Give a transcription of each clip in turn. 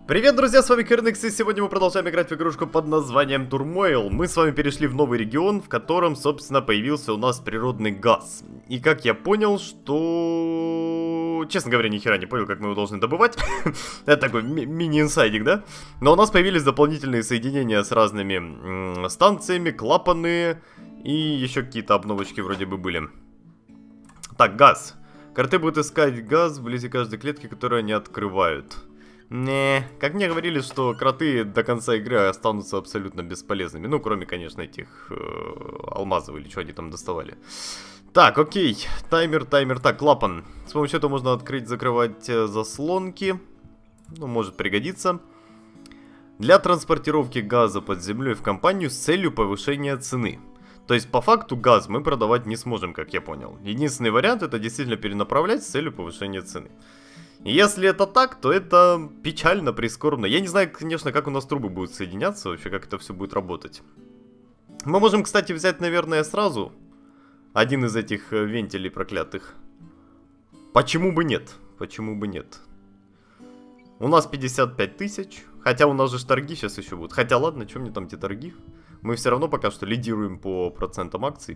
Привет, друзья, с вами Керникс, и сегодня мы продолжаем играть в игрушку под названием Turmoil. Мы с вами перешли в новый регион, в котором, собственно, появился у нас природный газ. И как я понял, что... Честно говоря, ни хера не понял, как мы его должны добывать. Это такой мини-инсайдик, да? Но у нас появились дополнительные соединения с разными станциями, клапаны и еще какие-то обновочки вроде бы были. Так, газ. Карты будут искать газ вблизи каждой клетки, которую они открывают. Не, как мне говорили, что кроты до конца игры останутся абсолютно бесполезными. Ну, кроме, конечно, этих алмазов или что они там доставали. Так, окей. Таймер. Так, клапан. С помощью этого можно открыть, закрывать заслонки. Ну, может пригодиться. Для транспортировки газа под землей в компанию с целью повышения цены. То есть, по факту, газ мы продавать не сможем, как я понял. Единственный вариант — это действительно перенаправлять с целью повышения цены. Если это так, то это печально, прискорбно. Я не знаю, конечно, как у нас трубы будут соединяться, вообще, как это все будет работать. Мы можем, кстати, взять, наверное, сразу один из этих вентилей проклятых. Почему бы нет? Почему бы нет? У нас 55 тысяч, хотя у нас же торги сейчас еще будут. Хотя ладно, что мне там те торги? Мы все равно пока что лидируем по процентам акций.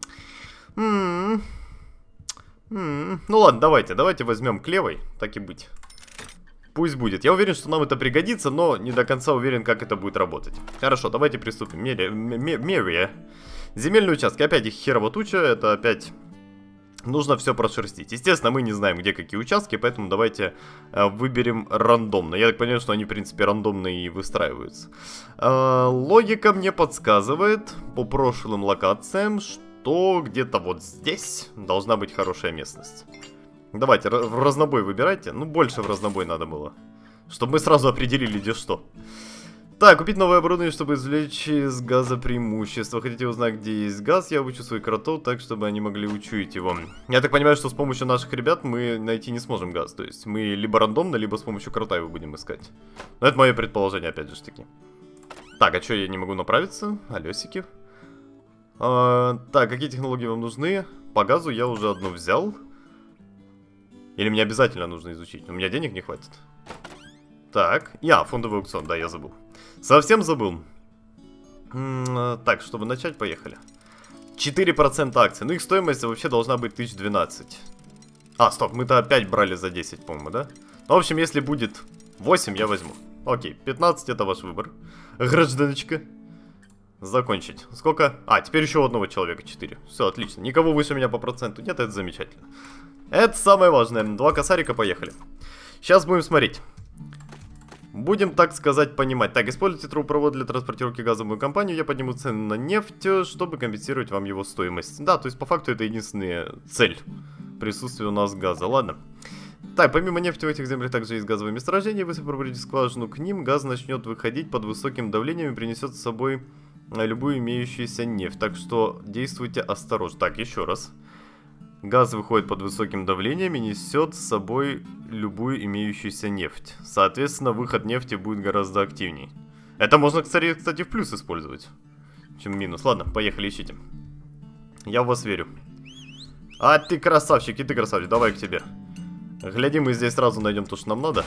Ну ладно, давайте возьмем к левой, так и быть. Пусть будет. Я уверен, что нам это пригодится, но не до конца уверен, как это будет работать. Хорошо, давайте приступим. Мерия. Земельные участки. Опять их херово туча, это опять... Нужно все прошерстить. Естественно, мы не знаем, где какие участки, поэтому давайте выберем рандомно. Я так понимаю, что они, в принципе, рандомно и выстраиваются. Логика мне подсказывает по прошлым локациям, что где-то вот здесь должна быть хорошая местность. Давайте, в разнобой выбирайте. Ну, больше в разнобой надо было. Чтобы мы сразу определили, где что. Так, купить новое оборудование, чтобы извлечь из газа преимущество. Хотите узнать, где есть газ? Я обучу своих кротов так, чтобы они могли учуять его. Я так понимаю, что с помощью наших ребят мы найти не сможем газ. То есть мы либо рандомно, либо с помощью крота его будем искать. Но это мое предположение, опять же таки. Так, а что, я не могу направиться? Алёсики. Так, какие технологии вам нужны? По газу я уже одну взял. Или мне обязательно нужно изучить? У меня денег не хватит. Так, фондовый аукцион, да, я забыл. Совсем забыл. Так, чтобы начать, поехали. 4% акций. Ну, их стоимость вообще должна быть 1012. Стоп, мы-то опять брали за 10, по-моему, да? Ну, в общем, если будет 8, я возьму. Окей, 15 это ваш выбор. Гражданочка. Закончить. Сколько? Теперь еще у одного человека 4. Все, отлично. Никого выше меня по проценту нет, это замечательно. Это самое важное. 2 косарика, поехали. Сейчас будем смотреть. Будем, так сказать, понимать. Так, используйте трубопровод для транспортировки газа в мою компанию. Я подниму цены на нефть, чтобы компенсировать вам его стоимость. Да, то есть по факту это единственная цель присутствия у нас газа. Ладно. Так, помимо нефти в этих землях также есть газовые месторождения. Если пробурите скважину к ним, газ начнет выходить под высоким давлением и принесет с собой любую имеющуюся нефть. Так что действуйте осторожно. Так, еще раз. Газ выходит под высоким давлением и несет с собой любую имеющуюся нефть. Соответственно, выход нефти будет гораздо активней. Это можно, кстати, в плюс использовать, чем в минус. Ладно, поехали, ищите. Я в вас верю. Ты красавчик, и ты красавчик. Давай к тебе. Гляди, мы здесь сразу найдем то, что нам надо.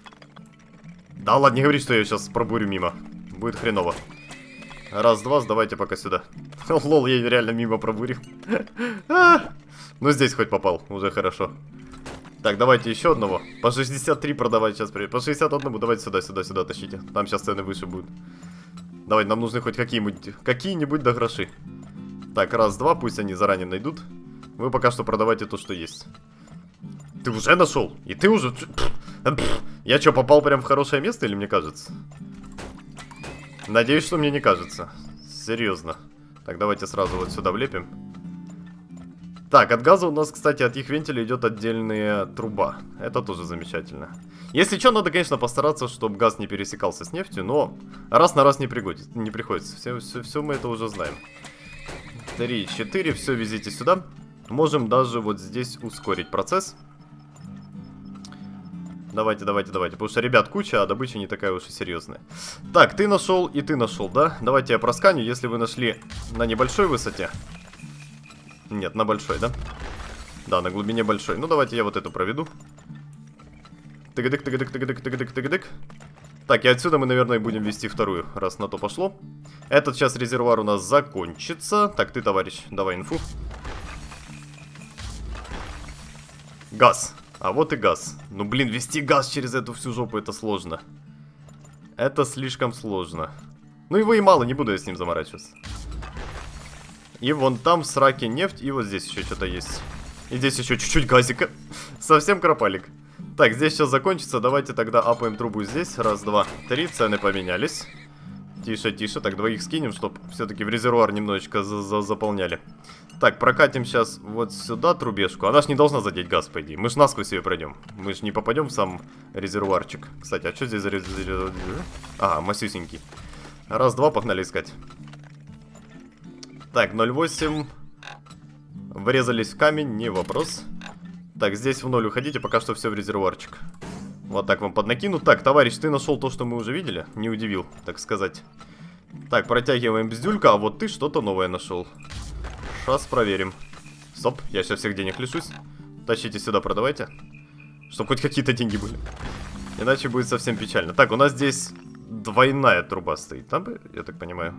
Да ладно, не говори, что я сейчас пробурю мимо. Будет хреново. Раз, два, сдавайте пока сюда. Лол, я реально мимо пробурил. Ну, здесь хоть попал, уже хорошо. Так, давайте еще одного. По 63 продавать сейчас. По 61 давайте сюда тащите. Там сейчас цены выше будут. Давайте, нам нужны хоть какие-нибудь до гроши. Так, раз, два, пусть они заранее найдут. Вы пока что продавайте то, что есть. Ты уже нашел? И ты уже... Я что, попал прям в хорошее место, или мне кажется? Надеюсь, что мне не кажется. Серьезно. Так, давайте сразу вот сюда влепим. Так, от газа у нас, кстати, от их вентиля идет отдельная труба. Это тоже замечательно. Если что, надо, конечно, постараться, чтобы газ не пересекался с нефтью, но раз на раз не приходится. Все мы это уже знаем. 3, 4, все везите сюда. Можем даже вот здесь ускорить процесс. Давайте, потому что ребят куча, а добыча не такая уж и серьезная. Так, ты нашел и ты нашел, да? Давайте я просканю, если вы нашли на небольшой высоте. Нет, на большой, да? Да, на глубине большой. Ну, давайте я вот эту проведу. Тыгдык. Так, и отсюда мы, наверное, будем вести вторую, раз на то пошло. Этот сейчас резервуар у нас закончится. Так, ты, товарищ, давай инфу. Газ. А вот и газ. Ну, блин, вести газ через эту всю жопу, это сложно. Это слишком сложно. Ну, его и мало, не буду я с ним заморачиваться. И вон там в сраке нефть, и вот здесь еще что-то есть. И здесь еще чуть-чуть газика. Совсем кропалик. Так, здесь сейчас закончится. Давайте тогда апаем трубу здесь. Раз, два, три. Цены поменялись. Тише, тише. Так, двоих скинем, чтобы все-таки в резервуар немножечко заполняли. Так, прокатим сейчас вот сюда трубежку. Она ж не должна задеть газ, по идее. Мы ж насквозь ее пройдем. Мы ж не попадем в сам резервуарчик. Кстати, а что здесь за резервуар? Ага, масюсенький. Раз, два, погнали искать. Так, 0,8. Врезались в камень, не вопрос. Так, здесь в 0 уходите, пока что все в резервуарчик. Вот так вам поднакину. Так, товарищ, ты нашел то, что мы уже видели? Не удивил, так сказать. Так, протягиваем бздюлька, а вот ты что-то новое нашел. Сейчас проверим. Стоп, я сейчас всех денег лишусь. Тащите сюда, продавайте. Чтобы хоть какие-то деньги были. Иначе будет совсем печально. Так, у нас здесь двойная труба стоит. Там, я так понимаю.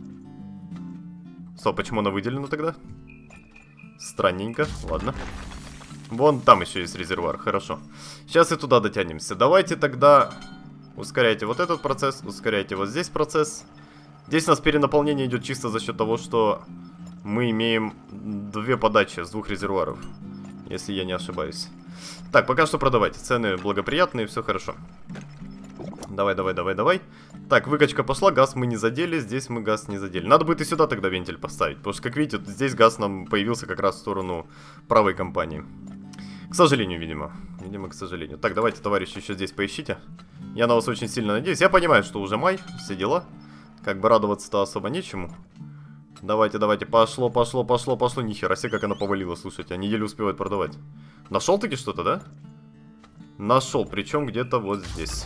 Стоп, почему она выделена тогда? Странненько, ладно. Вон там еще есть резервуар, хорошо. Сейчас и туда дотянемся. Давайте тогда ускоряйте вот этот процесс, ускоряйте вот здесь процесс. Здесь у нас перенаполнение идет чисто за счет того, что мы имеем две подачи с двух резервуаров. Если я не ошибаюсь. Так, пока что продавайте. Цены благоприятные, все хорошо. Давай, давай, давай, давай. Так, выкачка пошла, газ мы не задели, здесь мы газ не задели. Надо будет и сюда тогда вентиль поставить, потому что, как видите, здесь газ нам появился как раз в сторону правой компании. К сожалению, видимо. Видимо, к сожалению. Так, давайте, товарищи, еще здесь поищите. Я на вас очень сильно надеюсь. Я понимаю, что уже май, все дела. Как бы радоваться-то особо нечему. Давайте, давайте, пошло, пошло, пошло, пошло. Нихера себе, как она повалила, слушайте, они еле успевают продавать. Нашел таки что-то, да? Нашел, причем где-то вот здесь.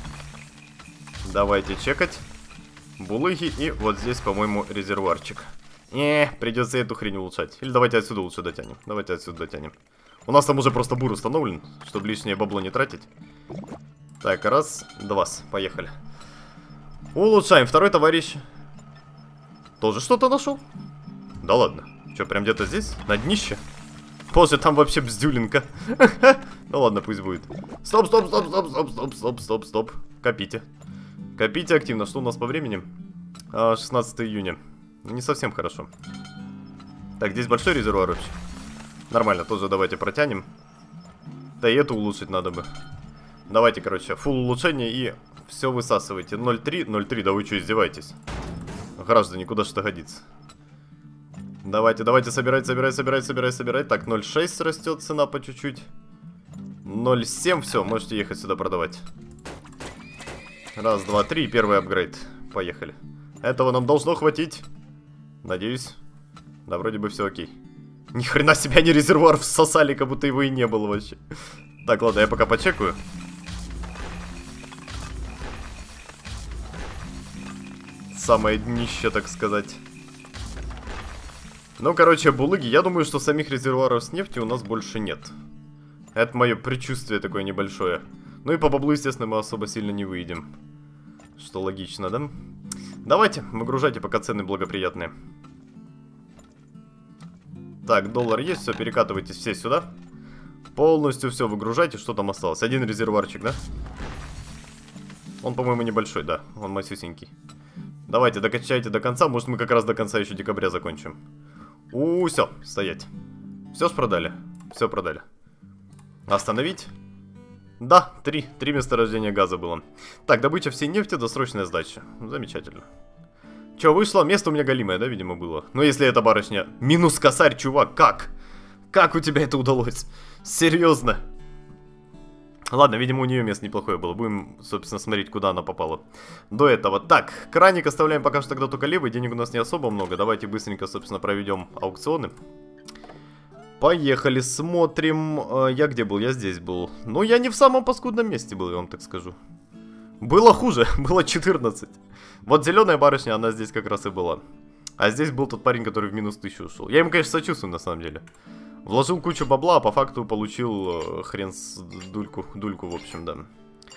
Давайте чекать. Булыги и вот здесь, по-моему, резервуарчик. Придется эту хрень улучшать. Или давайте отсюда лучше дотянем. Давайте отсюда дотянем. У нас там уже просто бур установлен, чтобы лишнее бабло не тратить. Так, раз, два, поехали. Улучшаем. Второй товарищ тоже что-то нашел? Да ладно. Что, прям где-то здесь? На днище? Боже, там вообще бздюлинка. Ну ладно, пусть будет. Стоп, стоп, стоп, стоп, стоп, стоп, стоп, стоп, стоп. Копите. Копите активно. Что у нас по времени? 16 июня. Не совсем хорошо. Так, здесь большой резервуар вообще. Нормально, тоже давайте протянем. Да и это улучшить надо бы. Давайте, короче, фулл улучшение и все высасывайте. 0,3, 0,3, да вы что, издеваетесь? Граждане, куда что годится? Давайте, давайте, собирать, собирать, собирать, собирать, собирать. Так, 0,6 растет цена по чуть-чуть. 0,7, все, можете ехать сюда продавать. Раз, два, три, первый апгрейд. Поехали. Этого нам должно хватить. Надеюсь. Да, вроде бы все окей. Ни хрена себе, они резервуар всосали, как будто его и не было вообще. Так, ладно, я пока почекаю. Самое днище, так сказать. Ну, короче, булыги, я думаю, что самих резервуаров с нефтью у нас больше нет. Это мое предчувствие такое небольшое. Ну и по баблу, естественно, мы особо сильно не выйдем. Что логично, да? Давайте, выгружайте, пока цены благоприятные. Так, доллар есть, все, перекатывайтесь все сюда. Полностью все выгружайте, что там осталось? Один резервуарчик, да? Он, по-моему, небольшой, да, он масюсенький. Давайте, докачайте до конца, может мы как раз до конца еще декабря закончим. Все, стоять. Все ж продали, все продали. Остановить? Да, три месторождения газа было. Так, добыча всей нефти, досрочная сдача. Замечательно. Че, вышло? Место у меня голимое, да, видимо, было. Но если эта барышня... Минус косарь, чувак, как? Как у тебя это удалось? Серьезно? Ладно, видимо, у нее место неплохое было. Будем, собственно, смотреть, куда она попала. До этого. Так, краник оставляем пока что тогда только левый. Денег у нас не особо много. Давайте быстренько, собственно, проведем аукционы. Поехали, смотрим. Я где был? Я здесь был. Но я не в самом паскудном месте был, я вам так скажу. Было хуже, было 14. Вот зеленая барышня, она здесь как раз и была. А здесь был тот парень, который в минус 1000 ушел. Я ему, конечно, сочувствую, на самом деле. Вложил кучу бабла, а по факту получил хрен с дульку, в общем, да.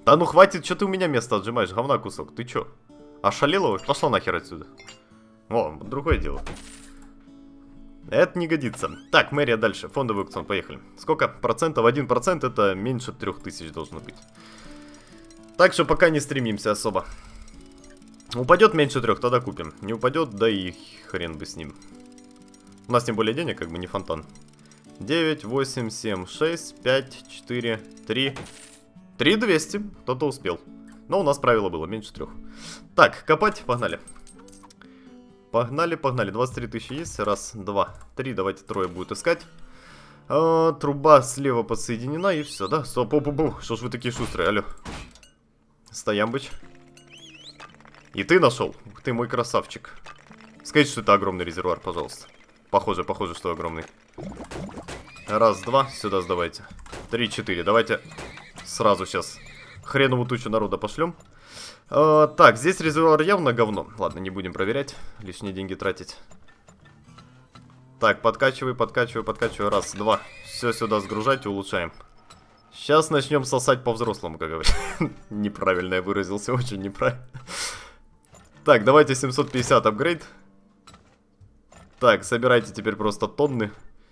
Да ну хватит, что ты у меня место отжимаешь, говна кусок, ты чё? Ошалела? Пошла нахер отсюда. О, другое дело. Это не годится. Так, мэрия дальше, фондовый аукцион, поехали. Сколько процентов? 1% это меньше 3000 должно быть. Так что пока не стремимся особо. Упадет меньше 3, тогда купим. Не упадет, да и хрен бы с ним. У нас тем более денег, как бы не фонтан. 9, 8, 7, 6, 5, 4, 3. 3200. Кто-то успел. Но у нас правило было, меньше 3. Так, копать, погнали. Погнали, погнали. 23 тысячи есть. Раз, два, три. Давайте трое будет искать. Труба слева подсоединена и все, да? Стоп, что ж вы такие шустрые, алло. Стоямбыч. И ты нашел? Ты мой красавчик. Скажите, что это огромный резервуар, пожалуйста. Похоже, что огромный. Раз, два, сюда сдавайте. 3, 4, давайте сразу сейчас хреновую тучу народа пошлем. Так, здесь резервуар явно говно. Ладно, не будем проверять, лишние деньги тратить. Так, подкачивай. Раз, два. Все сюда сгружать и улучшаем. Сейчас начнем сосать по-взрослому, как говорят. Неправильно я выразился, очень неправильно. Так, давайте 750 апгрейд. Так, собирайте теперь просто тонны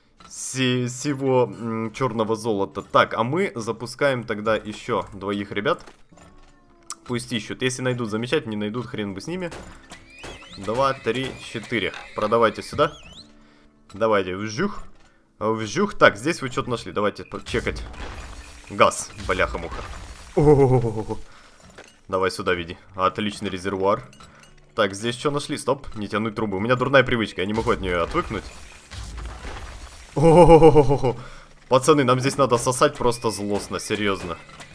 всего черного золота. Так, а мы запускаем тогда еще двоих ребят. Пусть ищут. Если найдут, замечательно, не найдут, хрен бы с ними. 2, 3, 4. Продавайте сюда. Давайте, вжух. Вжух. Так, здесь вы что-то нашли. Давайте чекать. Газ, бляха-муха. Давай сюда веди. Отличный резервуар. Так, здесь что нашли? Стоп, не тянуть трубы. У меня дурная привычка, я не могу от нее отвыкнуть. Пацаны, нам здесь надо сосать просто злостно, серьезно.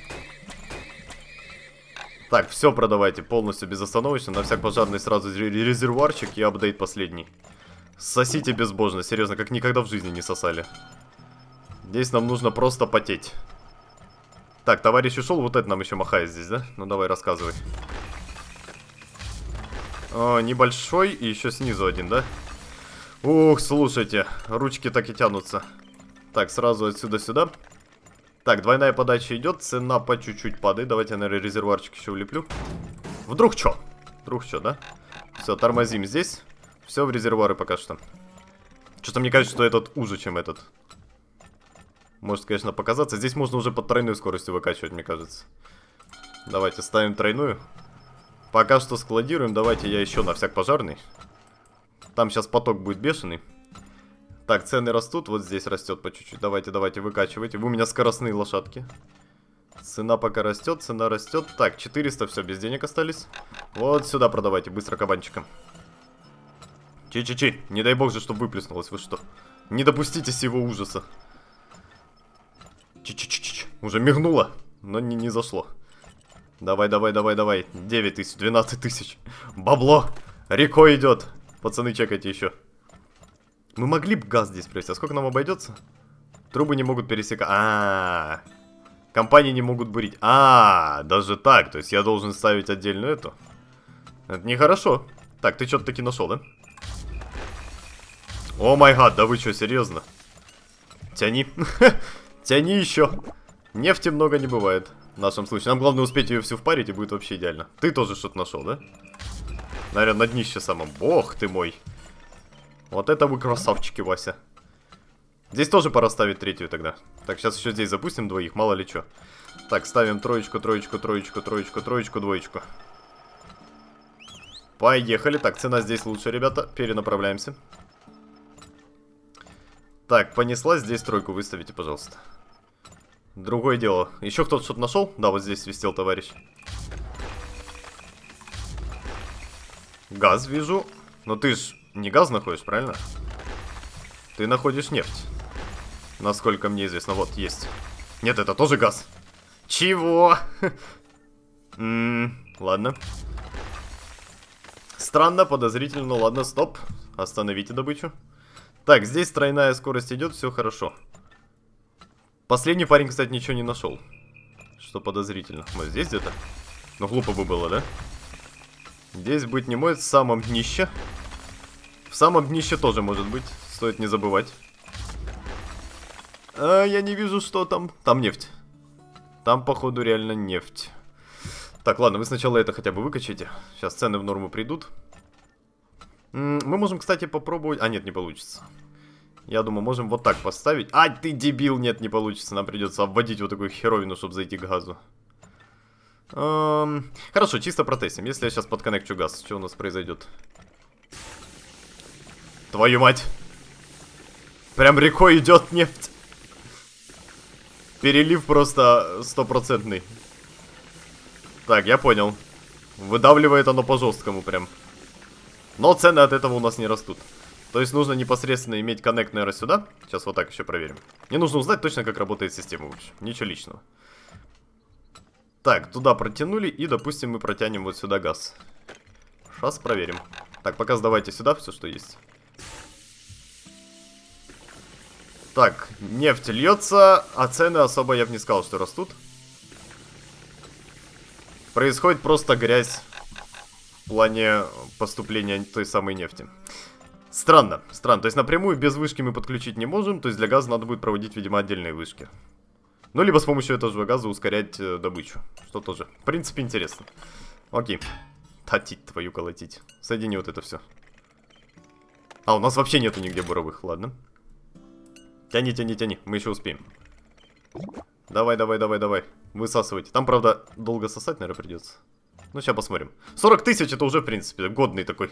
Так, все продавайте полностью безостановочно. На всяк пожарный сразу резервуарчик и апдейт последний. Сосите безбожно, серьезно, как никогда в жизни не сосали. Здесь нам нужно просто потеть. Так, товарищ ушел, вот это нам еще махает здесь, да? Ну давай, рассказывай. Небольшой и еще снизу один, да? Ух, слушайте, ручки так и тянутся. Так, сразу отсюда сюда. Так, двойная подача идет, цена по чуть-чуть падает. Давайте я, наверное, резервуарчик еще улеплю. Вдруг что? Да? Все, тормозим здесь. Все в резервуары пока что. Что-то мне кажется, что этот уже, чем этот. Может, конечно, показаться. Здесь можно уже под тройной скоростью выкачивать, мне кажется. Давайте ставим тройную. Пока что складируем. Давайте я еще на всяк пожарный. Там сейчас поток будет бешеный. Так, цены растут. Вот здесь растет по чуть-чуть. Давайте выкачивайте. Вы у меня скоростные лошадки. Цена пока растет, цена растет. Так, 400, все, без денег остались. Вот сюда продавайте, быстро кабанчиком. Чи-чи-чи, не дай бог же, чтобы выплеснулось, вы что? Не допустите сего ужаса. Чи-чи-чи-чи, уже мигнуло, но не зашло. Давай. 9 тысяч, 12 тысяч. Бабло, рекой идет. Пацаны, чекайте еще. Мы могли бы газ здесь привезти, а сколько нам обойдется? Трубы не могут пересекать. Компании не могут бурить. Даже так, то есть я должен ставить отдельную эту. Это нехорошо. Так, ты что-то таки нашел, да? О май гад, да вы что, серьезно? Тяни. Тяни еще. Нефти много не бывает в нашем случае. Нам главное успеть ее всю впарить, и будет вообще идеально. Ты тоже что-то нашел, да? Наверное, на днище самом. Бог ты мой. Вот это вы красавчики, Вася. Здесь тоже пора ставить третью тогда. Так, сейчас еще здесь запустим двоих, мало ли что. Так, ставим троечку, двоечку. Поехали. Так, цена здесь лучше, ребята. Перенаправляемся. Так, понеслась. Здесь тройку выставите, пожалуйста. Другое дело. Еще кто-то что-то нашел? Да, вот здесь свистел товарищ. Газ вижу. Но ты ж не газ находишь, правильно? Ты находишь нефть. Насколько мне известно. Вот, есть. Нет, это тоже газ. Чего? Ладно. Странно, подозрительно. Ладно, стоп. Остановите добычу. Так, здесь тройная скорость идет, все хорошо. Последний парень, кстати, ничего не нашел. Что подозрительно. Вот здесь где-то? Ну, глупо бы было, да? Здесь быть не может. В самом днище. В самом днище тоже может быть. Стоит не забывать. Я не вижу, что там. Там нефть. Там, походу, реально нефть. Так, ладно, вы сначала это хотя бы выкачайте. Сейчас цены в норму придут. Мы можем, кстати, попробовать... А, нет, не получится. Я думаю, можем вот так поставить. А, ты дебил! Нет, не получится. Нам придется обводить вот такую херовину, чтобы зайти к газу. Хорошо, чисто протестим. Если я сейчас подконнекчу газ, что у нас произойдет? Твою мать! Прям рекой идет нефть. Перелив просто стопроцентный. Так, я понял. Выдавливает оно по-жесткому прям. Но цены от этого у нас не растут. То есть нужно непосредственно иметь коннект, наверное, сюда. Сейчас вот так еще проверим. Мне нужно узнать точно, как работает система вообще. Ничего личного. Так, туда протянули, и, допустим, мы протянем вот сюда газ. Сейчас проверим. Так, пока сдавайте сюда все, что есть. Так, нефть льется, а цены особо я бы не сказал, что растут. Происходит просто грязь в плане поступления той самой нефти. Странно, странно. То есть напрямую без вышки мы подключить не можем, то есть для газа надо будет проводить, видимо, отдельные вышки. Ну, либо с помощью этого же газа ускорять добычу. Что тоже, в принципе, интересно. Окей. Татить твою колотить. Соедини вот это все. А, у нас вообще нету нигде буровых, ладно. Тяни, тяни, тяни, мы еще успеем. Давай, давай, давай, давай. Высасывайте. Там, правда, долго сосать, наверное, придется. Ну, сейчас посмотрим. 40 тысяч это уже, в принципе, годный такой.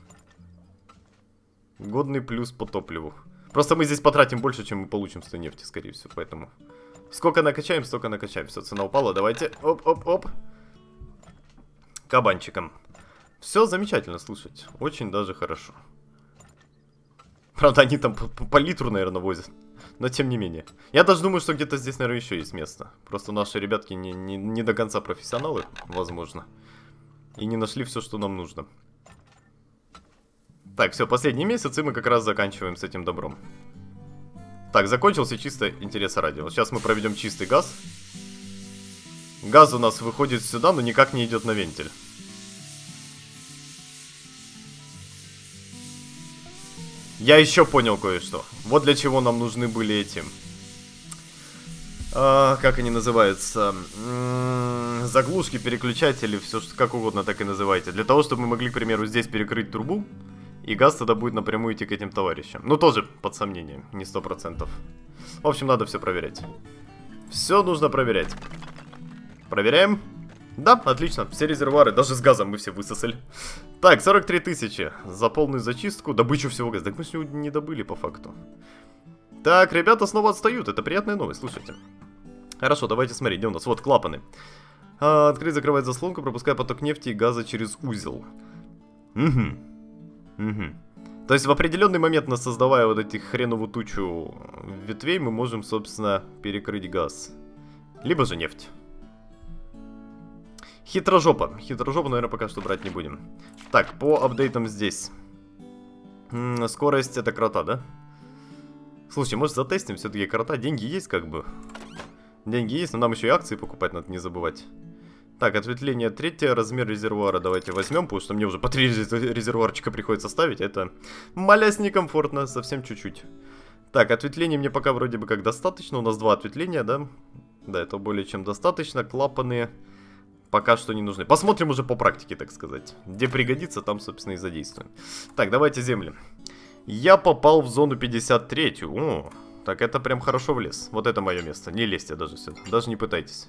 Годный плюс по топливу. Просто мы здесь потратим больше, чем мы получим с той нефти, скорее всего, поэтому... Сколько накачаем, столько накачаем. Все, цена упала, давайте. Оп-оп-оп. Кабанчиком. Все замечательно, слушать. Очень даже хорошо. Правда, они там по литру, наверное, возят. Но тем не менее. Я даже думаю, что где-то здесь, наверное, еще есть место. Просто наши ребятки не до конца профессионалы, возможно. И не нашли все, что нам нужно. Так, все, последний месяц, и мы как раз заканчиваем с этим добром. Так, закончился чисто интереса ради. Вот сейчас мы проведем чистый газ. Газ у нас выходит сюда, но никак не идет на вентиль. Я еще понял кое-что. Вот для чего нам нужны были эти... как они называются? Заглушки, переключатели, все как угодно так и называйте. Для того, чтобы мы могли, к примеру, здесь перекрыть трубу. И газ тогда будет напрямую идти к этим товарищам. Ну, тоже под сомнением, не 100%. В общем, надо все проверять. Все нужно проверять. Проверяем. Да, отлично, все резервуары, даже с газом мы все высосали. Так, 43 тысячи за полную зачистку, добычу всего газа. Так мы же не добыли по факту. Так, ребята снова отстают, это приятная новость, слушайте. Хорошо, давайте смотреть, где у нас, вот клапаны. Открыть, закрывать заслонку, пропуская поток нефти и газа через узел. То есть в определенный момент, нас создавая вот этих хреновую тучу ветвей, мы можем, собственно, перекрыть газ. Либо же нефть. Хитрожопа. Хитрожопу, наверное, пока что брать не будем. Так, по апдейтам здесь. Скорость это крота, да? Слушай, может затестим все-таки крота? Деньги есть как бы. Деньги есть, но нам еще и акции покупать надо не забывать. Так, ответвление третье, размер резервуара давайте возьмем, потому что мне уже по 3 резервуарчика приходится ставить, это малясь некомфортно, совсем чуть-чуть. Так, ответвлений мне пока вроде бы как достаточно, у нас 2 ответвления, да? Да, это более чем достаточно, клапаны пока что не нужны. Посмотрим уже по практике, так сказать. Где пригодится, там, собственно, и задействуем. Так, давайте земли. Я попал в зону 53, о, так это прям хорошо влез. Вот это мое место, не лезьте даже сюда, даже не пытайтесь.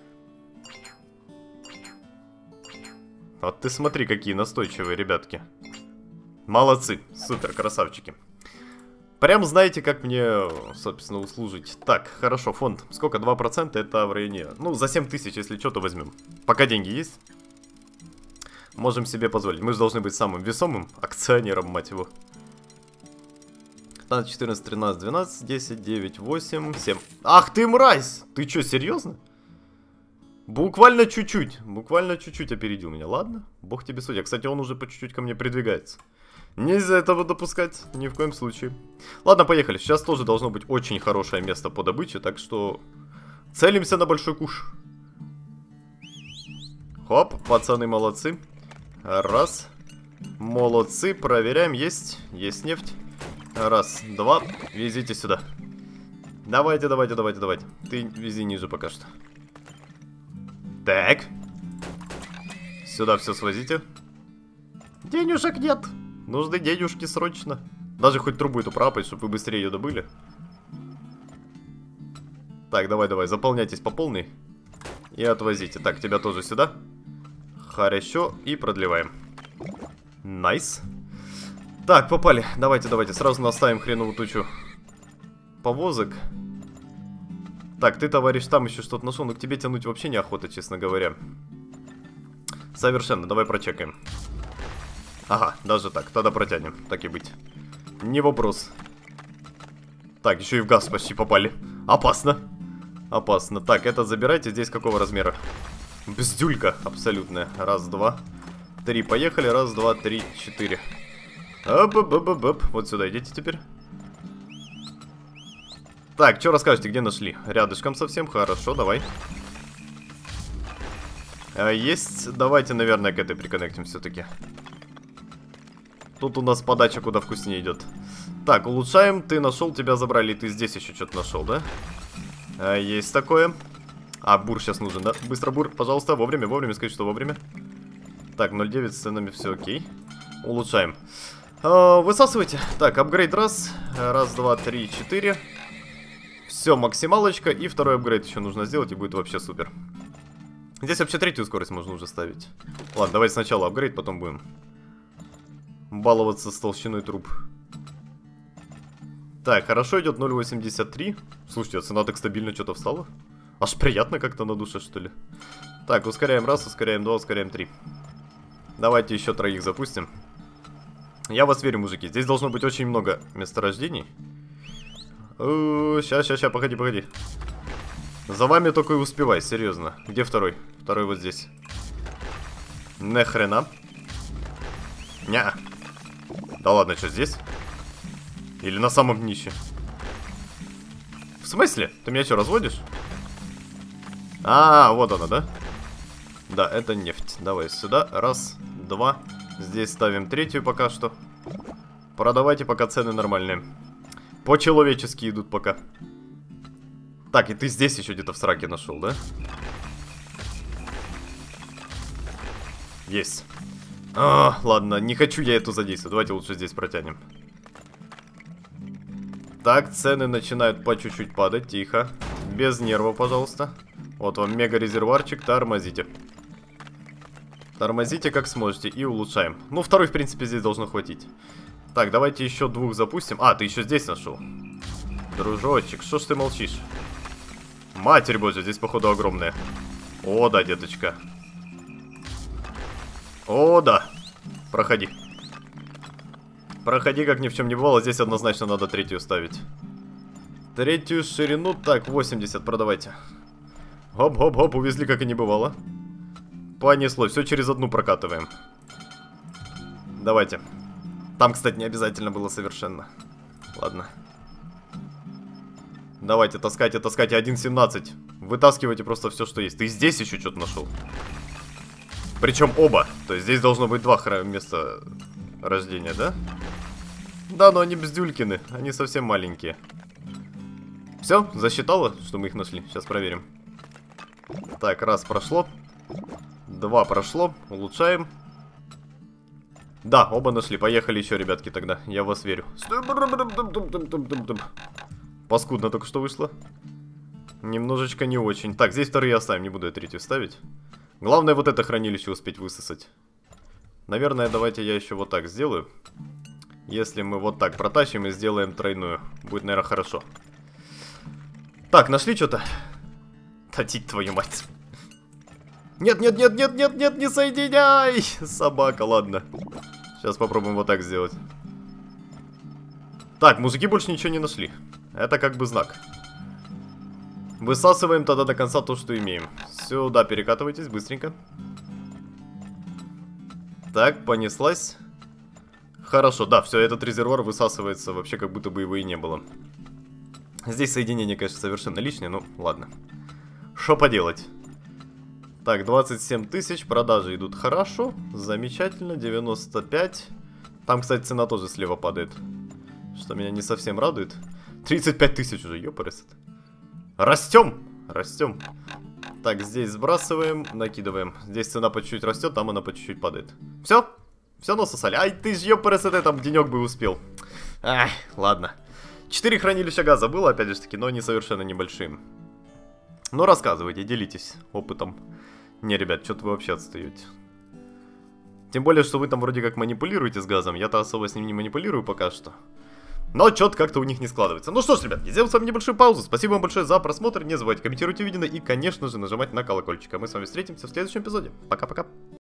Вот ты смотри, какие настойчивые ребятки. Молодцы, супер, красавчики. Прям знаете, как мне, собственно, услужить. Так, хорошо, фонд. Сколько? 2%? Это в районе... Ну, за 7 тысяч, если что, то возьмем. Пока деньги есть. Можем себе позволить. Мы же должны быть самым весомым акционером, мать его. 15, 14, 13, 12, 10, 9, 8, 7. Ах ты мразь! Ты что, серьезно? Буквально чуть-чуть опередил меня. Ладно, бог тебе судья. Кстати, он уже по чуть-чуть ко мне придвигается. Нельзя этого допускать, ни в коем случае. Ладно, поехали. Сейчас тоже должно быть очень хорошее место по добыче, так что целимся на большой куш. Хоп, пацаны молодцы. Раз. Молодцы, проверяем, есть нефть. Раз, два, везите сюда. Давайте. Ты вези ниже пока что. Так. Сюда все свозите. Денежек нет. Нужны денежки срочно. Даже хоть трубу эту пропать, чтобы вы быстрее ее добыли. Так, давай, заполняйтесь по полной. И отвозите. Так, тебя тоже сюда. Хорошо, и продлеваем. Найс. Так, попали. Давайте, сразу наставим хреновую тучу повозок. Так, ты, товарищ, там еще что-то нашел, но к тебе тянуть вообще неохота, честно говоря. Совершенно, давай прочекаем. Ага, даже так, тогда протянем, так и быть. Не вопрос. Так, еще и в газ почти попали. Опасно. Опасно. Так, это забирайте, здесь какого размера? Бздюлька абсолютная. Раз, два, три, поехали. Раз, два, три, четыре. Оп-оп-оп-оп. Вот сюда идите теперь. Так, что расскажете, где нашли? Рядышком совсем, хорошо, давай. Есть, давайте, наверное, к этой приконнектим все-таки. Тут у нас подача куда вкуснее идет. Так, улучшаем, ты нашел, тебя забрали, ты здесь еще что-то нашел, да? Есть такое. А, бур сейчас нужен, да? Быстро бур, пожалуйста, вовремя, скажи, что вовремя. Так, 0.9 с ценами, все окей. Улучшаем. Высасывайте. Так, апгрейд раз. Раз, два, три, четыре. Все, максималочка. И второй апгрейд еще нужно сделать, и будет вообще супер. Здесь вообще третью скорость можно уже ставить. Ладно, давайте сначала апгрейд, потом будем баловаться с толщиной труб. Так, хорошо идет 0.83. Слушайте, а цена так стабильно что-то встала. Аж приятно как-то на душе, что ли. Так, ускоряем раз, ускоряем два, ускоряем три. Давайте еще троих запустим. Я вас верю, мужики. Здесь должно быть очень много месторождений. Ща, погоди. За вами только и успевай, серьезно. Где второй? Второй вот здесь. Нахрена. Ня. Да ладно, что здесь? Или на самом днище? В смысле? Ты меня что, разводишь? А, вот она, да? Да, это нефть. Давай сюда. Раз, два. Здесь ставим третью пока что. Продавайте, пока цены нормальные. По-человечески идут пока. Так, и ты здесь еще где-то в сраке нашел, да? Есть. Ладно, не хочу я эту задействовать. Давайте лучше здесь протянем. Так, цены начинают по чуть-чуть падать. Тихо. Без нервов, пожалуйста. Вот вам мега-резервуарчик. Тормозите. Тормозите как сможете и улучшаем. Ну, второй, в принципе, здесь должно хватить. Так, давайте еще двух запустим. А, ты еще здесь нашел. Дружочек, что ж ты молчишь? Матерь божья, здесь, походу, огромная. О, да, деточка. О, да. Проходи. Проходи, как ни в чем не бывало. Здесь однозначно надо третью ставить. Третью ширину. Так, 80, продавайте. Хоп-хоп-хоп, увезли, как и не бывало. Понеслось, все через одну прокатываем. Давайте. Там, кстати, не обязательно было совершенно. Ладно. Давайте, таскайте, 1.17. Вытаскивайте просто все, что есть. Ты здесь еще что-то нашел. Причем оба. То есть здесь должно быть два места рождения, да? Да, но они бздюлькины. Они совсем маленькие. Все, засчитало, что мы их нашли. Сейчас проверим. Так, раз прошло. Два прошло. Улучшаем. Да, оба нашли. Поехали еще, ребятки, тогда. Я в вас верю. Паскудно только что вышло. Немножечко не очень. Так, здесь вторые оставим. Не буду я третью ставить. Главное вот это хранилище успеть высосать. Наверное, давайте я еще вот так сделаю. Если мы вот так протащим и сделаем тройную. Будет, наверное, хорошо. Так, нашли что-то? Татить твою мать. Нет, не соединяй! Собака, ладно. Сейчас попробуем вот так сделать. Так, мужики больше ничего не нашли. Это как бы знак. Высасываем тогда до конца то, что имеем. Сюда перекатывайтесь быстренько. Так, понеслась. Хорошо, да, все, этот резервуар высасывается вообще как будто бы его и не было. Здесь соединение, конечно, совершенно лишнее, но ладно. Что поделать? Так, 27 тысяч, продажи идут хорошо, замечательно, 95. Там, кстати, цена тоже слева падает, что меня не совсем радует. 35 тысяч уже, ёпарасет. Растем, растем. Так, здесь сбрасываем, накидываем. Здесь цена по чуть-чуть растет, там она по чуть-чуть падает. Все? Все насосали? Ай, ты ж ёпрст, там денек бы успел. Ай, ладно. 4 хранилища газа было, опять же таки, но они совершенно небольшие. Ну, рассказывайте, делитесь опытом. Не, ребят, что-то вы вообще отстаете. Тем более, что вы там вроде как манипулируете с газом. Я-то особо с ним не манипулирую пока что. Но что-то как-то у них не складывается. Ну что ж, ребят, сделаем с вами небольшую паузу. Спасибо вам большое за просмотр. Не забывайте комментировать увиденное и, конечно же, нажимать на колокольчик. А мы с вами встретимся в следующем эпизоде. Пока-пока.